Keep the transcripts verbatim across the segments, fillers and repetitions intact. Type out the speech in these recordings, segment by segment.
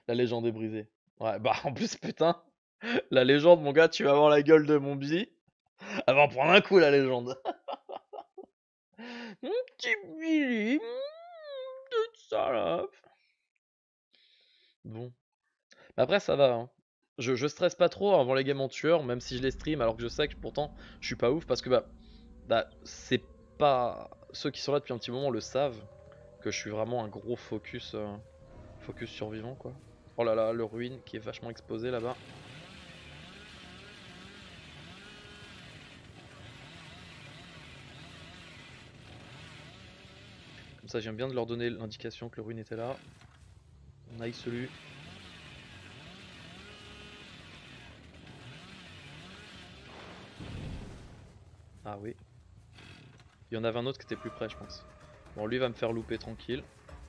La légende est brisée. Ouais, bah en plus, putain, la légende, mon gars, tu vas voir la gueule de mon Billy. Elle va en prendre un coup, la légende. Mon petit Billy, mmh, toute salope. Bon. Mais après, ça va. Hein. Je, je stresse pas trop avant les games en tueur, même si je les stream, alors que je sais que pourtant je suis pas ouf parce que bah, bah c'est pas. Ceux qui sont là depuis un petit moment le savent que je suis vraiment un gros focus, euh, focus survivant quoi. Oh là là, le ruine qui est vachement exposé là-bas. Comme ça, j'aime bien de leur donner l'indication que le ruine était là. Nice celui. Ah oui. Il y en avait un autre qui était plus près, je pense. Bon, lui va me faire louper tranquille.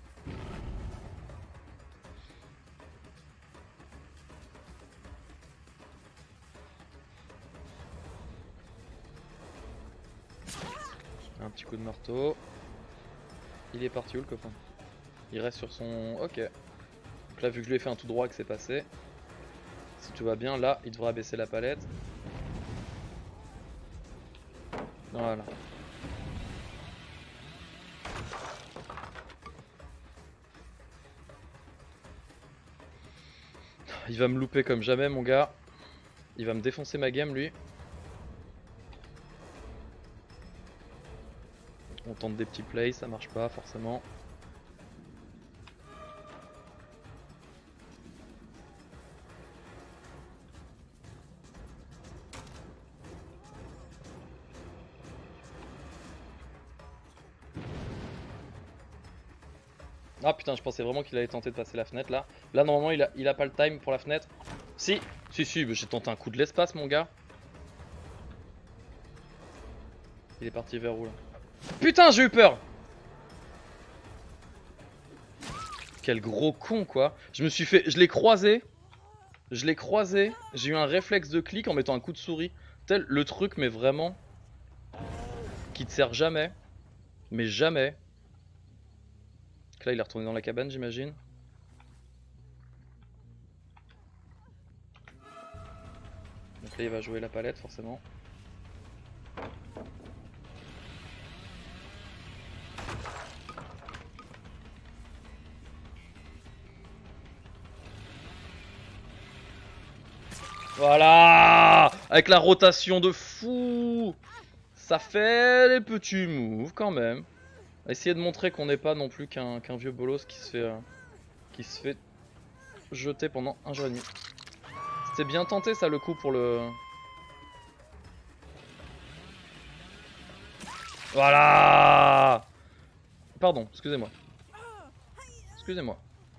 Un petit coup de marteau. Il est parti où le copain? Il reste sur son... Ok. Donc là, vu que je lui ai fait un tout droit que c'est passé, si tout va bien, là, il devra baisser la palette. Voilà. Il va me louper comme jamais, mon gars. Il va me défoncer ma game, lui. On tente des petits plays, ça marche pas forcément. Ah putain, je pensais vraiment qu'il allait tenter de passer la fenêtre là. Là, normalement, il a, il a pas le time pour la fenêtre. Si, si, si, j'ai tenté un coup de l'espace, mon gars. Il est parti vers où là? Putain, j'ai eu peur! Quel gros con, quoi. Je me suis fait. Je l'ai croisé. Je l'ai croisé. J'ai eu un réflexe de clic en mettant un coup de souris. Tel le truc, mais vraiment. Qui te sert jamais. Mais jamais. Donc là, il est retourné dans la cabane, j'imagine. Donc là, il va jouer la palette, forcément. Voilà! Avec la rotation de fou! Ça fait les petits moves quand même. Essayer de montrer qu'on n'est pas non plus qu'un qu'un vieux bolos qui se fait euh, qui se fait jeter pendant un jour et demi. C'était bien tenté ça le coup pour le... Voilà! Pardon, excusez-moi. Excusez-moi.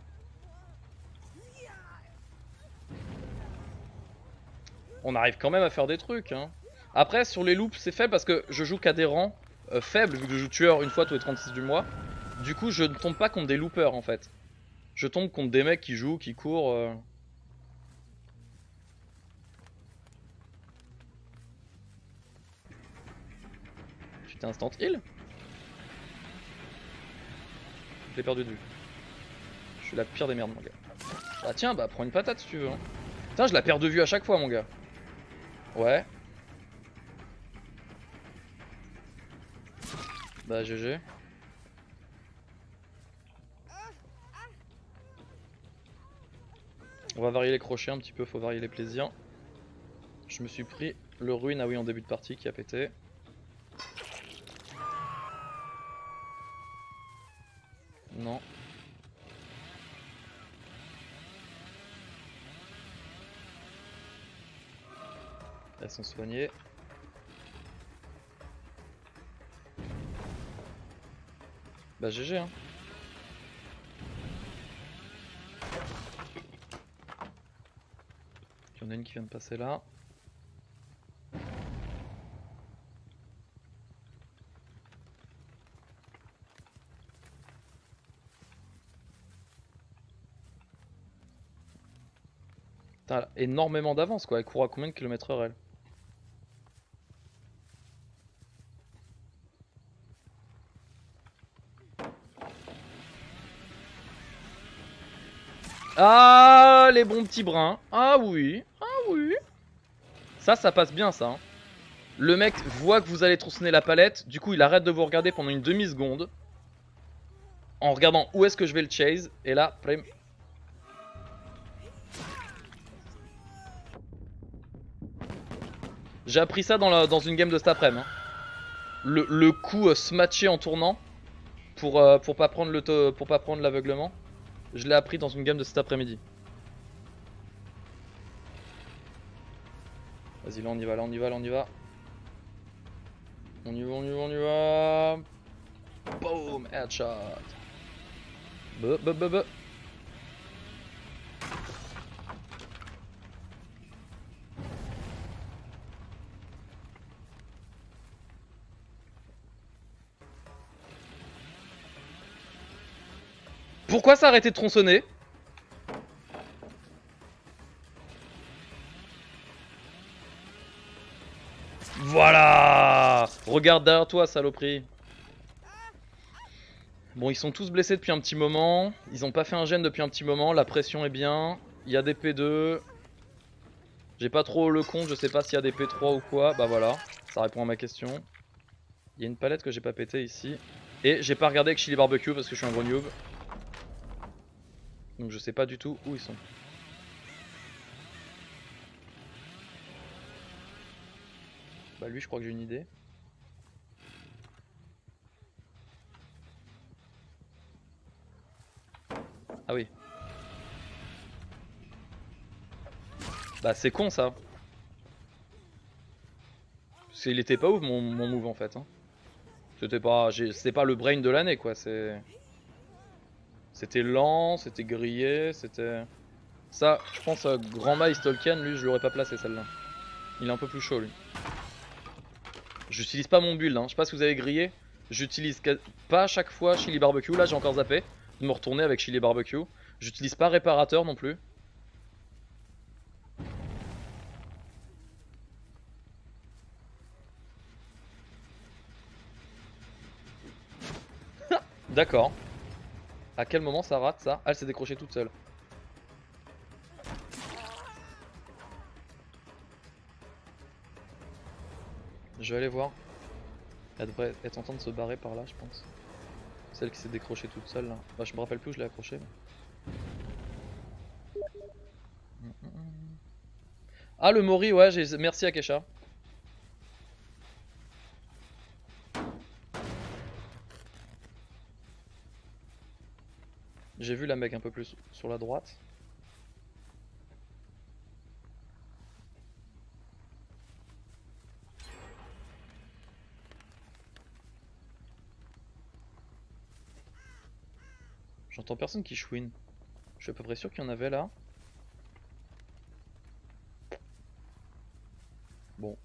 On arrive quand même à faire des trucs hein. Après sur les loops c'est faible parce que je joue qu'à des rangs euh, faibles vu que je joue tueur une fois tous les trente-six du mois. Du coup je ne tombe pas contre des loopers en fait. Je tombe contre des mecs qui jouent, qui courent. Euh... Tu t'es instant heal? Je l'ai perdu de vue. Je suis la pire des merdes mon gars. Ah tiens bah prends une patate si tu veux hein. Putain je la perds de vue à chaque fois mon gars. Ouais. Bah G G. On va varier les crochets un petit peu, faut varier les plaisirs. Je me suis pris le ruine, ah oui en début de partie qui a pété. Non. Elles sont soignées. Bah G G hein. Il y en a une qui vient de passer là. Putain, elle a énormément d'avance quoi, elle court à combien de kilomètres heure elle? Ah, les bons petits brins. Ah oui, ah oui. Ça, ça passe bien ça. Hein. Le mec voit que vous allez tronçonner la palette, du coup il arrête de vous regarder pendant une demi-seconde. En regardant où est-ce que je vais le chase, et là, prime. J'ai appris ça dans, la, dans une game de cet après-midi. Hein. Le, le coup euh, smatché en tournant, pour, euh, pour pas prendre le pour pas prendre l'aveuglement. Je l'ai appris dans une game de cet après-midi. Vas-y, là on y va, là on y va, là on y va. On y va, on y va, on y va. Boom, headshot. Buh, buh, buh, buh. Pourquoi ça a arrêté de tronçonner? Voilà. Regarde derrière toi, saloperie. Bon, ils sont tous blessés depuis un petit moment. Ils ont pas fait un gène depuis un petit moment. La pression est bien. Il y a des P deux. J'ai pas trop le compte. Je sais pas s'il y a des P trois ou quoi. Bah voilà. Ça répond à ma question. Il y a une palette que j'ai pas pété ici. Et j'ai pas regardé avec Chili Barbecue parce que je suis un gros noob. Donc je sais pas du tout où ils sont. Bah lui, je crois que j'ai une idée. Ah oui. Bah c'est con ça. Parce qu'il était pas ouf mon, mon move en fait. Hein. C'était pas, c'était pas le brain de l'année quoi. C'est, c'était lent, c'était grillé, c'était. Ça, je pense à Grand Maïs Tolkien, lui je l'aurais pas placé celle-là. Il est un peu plus chaud lui. J'utilise pas mon build, hein. Je sais pas si vous avez grillé. J'utilise pas à chaque fois Chili Barbecue. Là j'ai encore zappé de me retourner avec Chili Barbecue. J'utilise pas réparateur non plus. D'accord. À quel moment ça rate ça? Ah, elle s'est décrochée toute seule. Je vais aller voir. Elle devrait être en train de se barrer par là, je pense. Celle qui s'est décrochée toute seule là. Bah, je me rappelle plus où je l'ai accrochée. Mais... Ah, le Mori, ouais, merci Akesha. J'ai vu la mec un peu plus sur la droite. J'entends personne qui chouine. Je suis à peu près sûr qu'il y en avait là. Bon.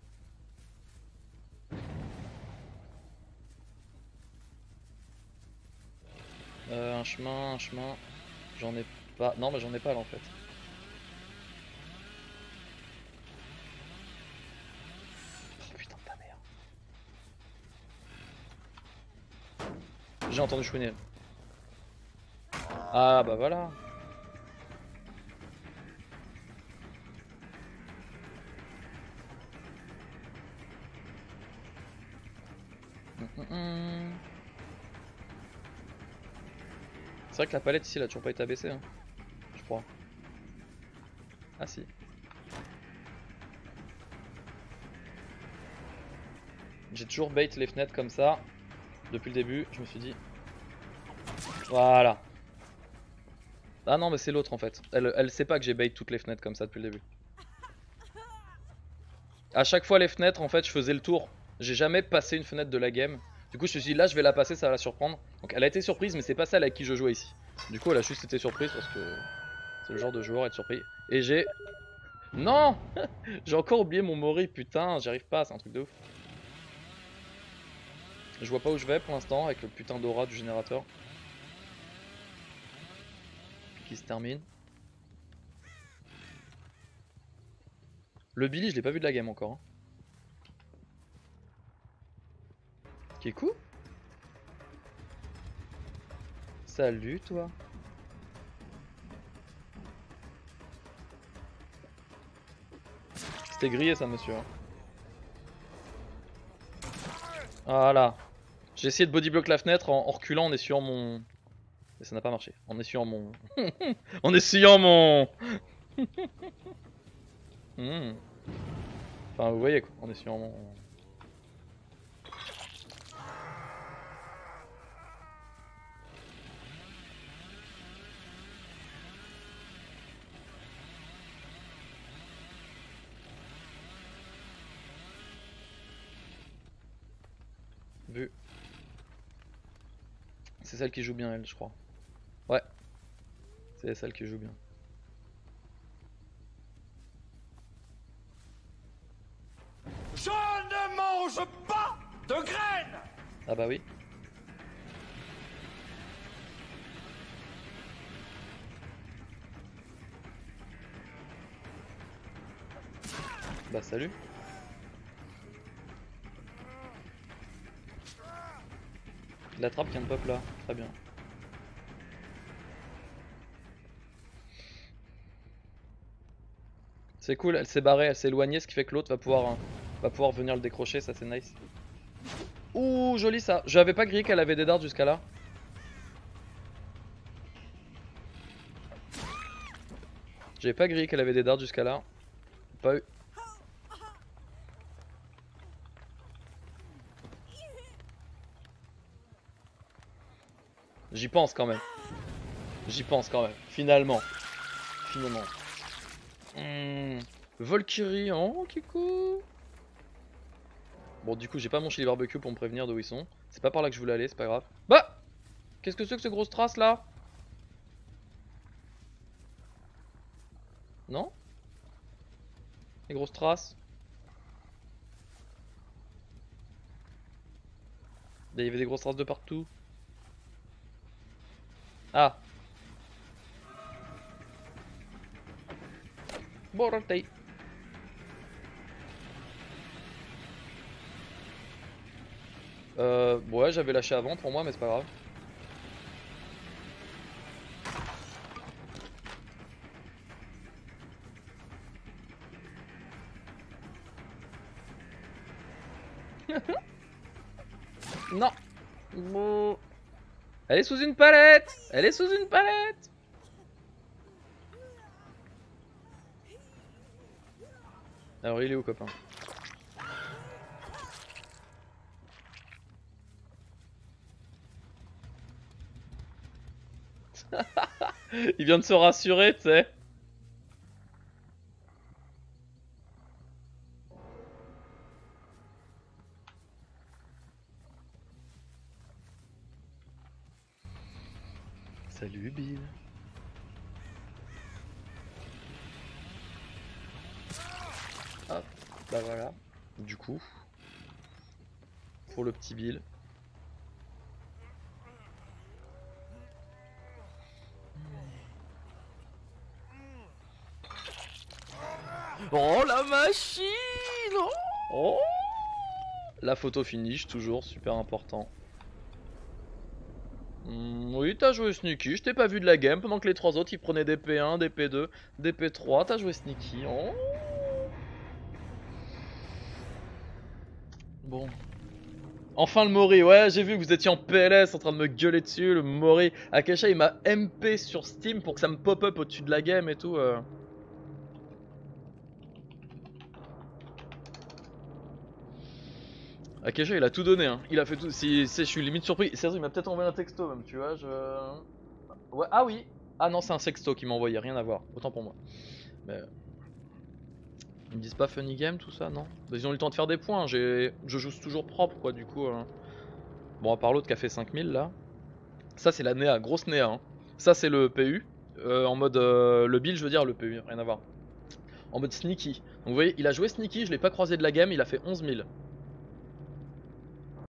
Euh, un chemin, un chemin. J'en ai pas. Non, mais j'en ai pas là en fait. Oh putain de ta mère. J'ai entendu chouiner. Ah bah voilà. C'est vrai que la palette ici elle a toujours pas été abaissée, hein. Je crois. Ah si. J'ai toujours bait les fenêtres comme ça. Depuis le début, je me suis dit. Voilà. Ah non mais c'est l'autre en fait. Elle, elle sait pas que j'ai bait toutes les fenêtres comme ça depuis le début. À chaque fois les fenêtres en fait je faisais le tour. J'ai jamais passé une fenêtre de la game. Du coup je me suis dit là je vais la passer, ça va la surprendre. Donc elle a été surprise mais c'est pas celle avec qui je jouais ici. Du coup elle a juste été surprise parce que c'est le genre de joueur à être surpris. Et j'ai... Non. J'ai encore oublié mon Mori, putain, j'y arrive pas, c'est un truc de ouf. Je vois pas où je vais pour l'instant avec le putain d'aura du générateur. Qui se termine. Le Billy je l'ai pas vu de la game encore. Hein. Kikou? Salut toi. C'est grillé ça monsieur. Voilà. J'ai essayé de bodyblock la fenêtre en, en reculant, en essuyant mon... Et ça n'a pas marché. En essuyant mon... en essuyant mon... mmh. Enfin vous voyez quoi, en essuyant mon... Vu. C'est celle qui joue bien elle je crois. Ouais. C'est celle qui joue bien. Je ne mange pas de graines. Ah bah oui. Bah salut. La trappe qui vient de pop là, très bien. C'est cool, elle s'est barrée, elle s'est éloignée, ce qui fait que l'autre va pouvoir, hein, va pouvoir venir le décrocher, ça c'est nice. Ouh, joli ça. J'avais pas grillé qu'elle avait des dards jusqu'à là. J'avais pas grillé qu'elle avait des dards jusqu'à là. Pas eu. J'y pense quand même. J'y pense quand même. Finalement. Finalement. Mmh. Valkyrie, oh Kiko. Bon du coup j'ai pas mon chili barbecue pour me prévenir d'où ils sont. C'est pas par là que je voulais aller, c'est pas grave. Bah, qu'est-ce que c'est que ce grosse trace là? Non? Les grosses traces. Il y avait des grosses traces de partout. Ah. Bon rotate. Euh, ouais, j'avais lâché avant pour moi, mais c'est pas grave. Non. Bon. Elle est sous une palette. Elle est sous une palette. Alors il est où copain? Il vient de se rassurer, tu sais. Salut Bill. Hop, bah voilà. Du coup, pour le petit Bill. Oh la machine! Oh, la photo finish, toujours super important. Mmh, oui, t'as joué sneaky, je t'ai pas vu de la game pendant que les trois autres ils prenaient des P un, des P deux, des P trois, t'as joué sneaky. Oh. Bon. Enfin le Mori, ouais, j'ai vu que vous étiez en P L S en train de me gueuler dessus, le Mori. Akasha il m'a M P sur Steam pour que ça me pop-up au-dessus de la game et tout. Euh. Akasha il a tout donné, hein. Il a fait tout. Si, si je suis limite surpris. Sérieux, il m'a peut-être envoyé un texto même, tu vois. Je... Ouais, ah oui. Ah non, c'est un sexto qui m'a envoyé, rien à voir. Autant pour moi. Mais... Ils me disent pas funny game tout ça, non? Ils ont eu le temps de faire des points, j'ai... je joue toujours propre quoi du coup. Euh... Bon à part l'autre qui a fait cinq mille là. Ça c'est la Néa, grosse Néa. Hein. Ça c'est le P U. Euh, en mode... Euh, le build je veux dire, le P U, rien à voir. En mode sneaky. Donc vous voyez, il a joué sneaky, je l'ai pas croisé de la game, il a fait onze mille.